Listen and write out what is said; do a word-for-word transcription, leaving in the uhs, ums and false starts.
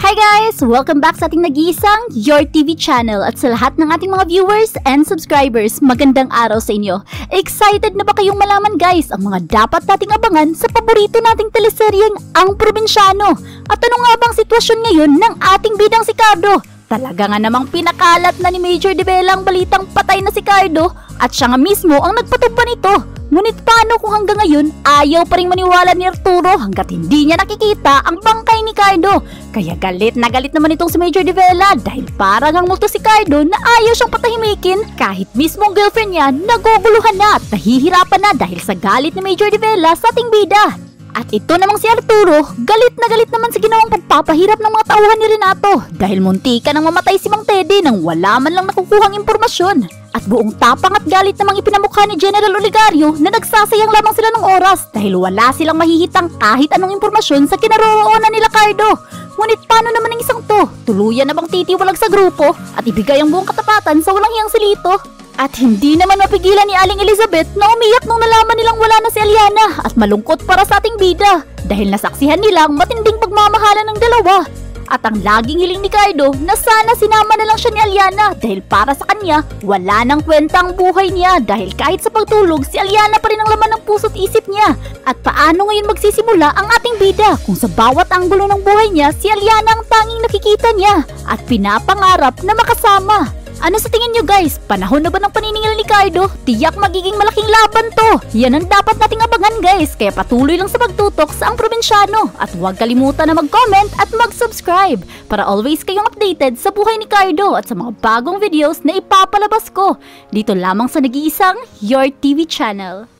Hi guys! Welcome back sa ating nag-iisang Your T V channel at sa lahat ng ating mga viewers and subscribers, magandang araw sa inyo. Excited na ba kayong malaman guys ang mga dapat nating abangan sa paborito nating teleseryeng ang Probinsyano? At ano nga bang sitwasyon ngayon ng ating bidang si Cardo? Talaga nga namang pinakalat na ni Major De Bella ang balitang patay na si Cardo at siya nga mismo ang nagpatugpa nito. Ngunit paano kung hanggang ngayon ayaw pa rin maniwala ni Arturo hanggat hindi niya nakikita ang bangkay ni Cardo? Kaya galit na galit naman itong si Major De Bella dahil parang ang multo si Cardo na ayaw siyang patahimikin kahit mismo ang girlfriend niya naguguluhan na at nahihirapan na dahil sa galit ni Major De Bella sa ating bida. At ito namang si Arturo, galit na galit naman sa ginawang pagpapahirap ng mga tauhan ni Renato dahil muntika nang mamatay si Mang Teddy nang wala man lang nakukuhang impormasyon. At buong tapang at galit namang ipinamukha ni General Oligario na nagsasayang lamang sila ng oras dahil wala silang mahihitang kahit anong impormasyon sa kinaroroonan nila Cardo. Ngunit paano naman ang isang to? Tuluyan na bang titiwalag sa grupo at ibigay ang buong katapatan sa walang hiyang silito? At hindi naman mapigilan ni Aling Elizabeth na umiyak nung nalaman nilang wala na si Aliana at malungkot para sa ating bida dahil nasaksihan nilang matinding pagmamahalan ng dalawa. At ang laging hiling ni Cardo na sana sinama na lang siya ni Aliana dahil para sa kanya wala nang kwenta ang buhay niya dahil kahit sa pagtulog si Aliana pa rin ang laman ng puso't isip niya. At paano ngayon magsisimula ang ating bida kung sa bawat anggulo ng buhay niya si Aliana ang tanging nakikita niya at pinapangarap na makasama. Ano sa tingin nyo guys? Panahon na ba ng paniningil ni Cardo? Tiyak magiging malaking laban to! Yan ang dapat nating abangan guys, kaya patuloy lang sa pagtutok sa ang Probinsyano. At huwag kalimutan na mag-comment at mag-subscribe para always kayong updated sa buhay ni Cardo at sa mga bagong videos na ipapalabas ko. Dito lamang sa nag-iisang Your T V channel.